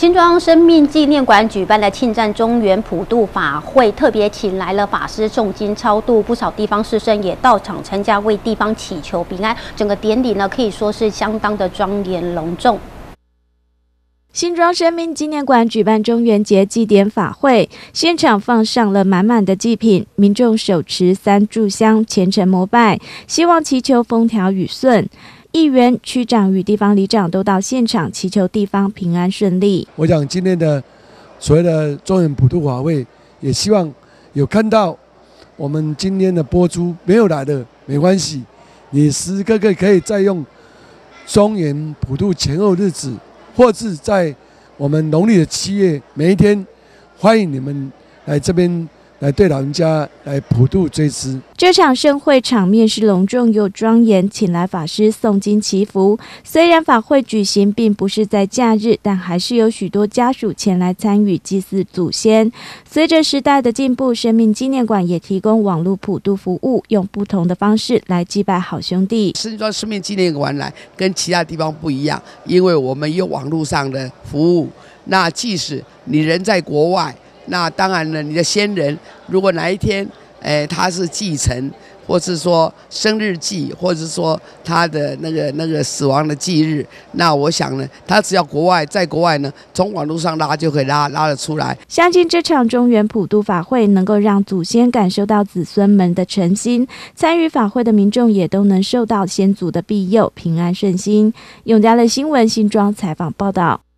新庄生命纪念馆举办了庆赞中元普渡法会，特别请来了法师诵经超度，不少地方士绅也到场参加，为地方祈求平安。整个典礼呢，可以说是相当的庄严隆重。 新庄生命纪念馆举办中元节祭典法会，现场放上了满满的祭品，民众手持3炷香虔诚膜拜，希望祈求风调雨顺。议员、区长与地方里长都到现场祈求地方平安顺利。 我想今天的所谓的中元普渡法会，也希望有看到我们今天的播出，没有来的没关系，你时时刻刻可以再用中元普渡前后日子，或是在我们农历的7月每一天，欢迎你们来这边来对老人家来普渡追思。 这场盛会场面是隆重又庄严，请来法师诵经祈福。虽然法会举行并不是在假日，但还是有许多家属前来参与祭祀祖先。随着时代的进步，生命纪念馆也提供网络普渡服务，用不同的方式来祭拜好兄弟。 新庄生命纪念馆来跟其他地方不一样，因为我们有网络上的服务。那即使你人在国外，那当然了，你的先人如果哪一天，他是继承，或是说生日祭，或者是说他的那个死亡的忌日，那我想呢，他只要在国外呢，从网络上拉就可以拉得出来。 相信这场中元普渡法会能够让祖先感受到子孙们的诚心，参与法会的民众也都能受到先祖的庇佑，平安顺心。永嘉的新闻新庄采访报道。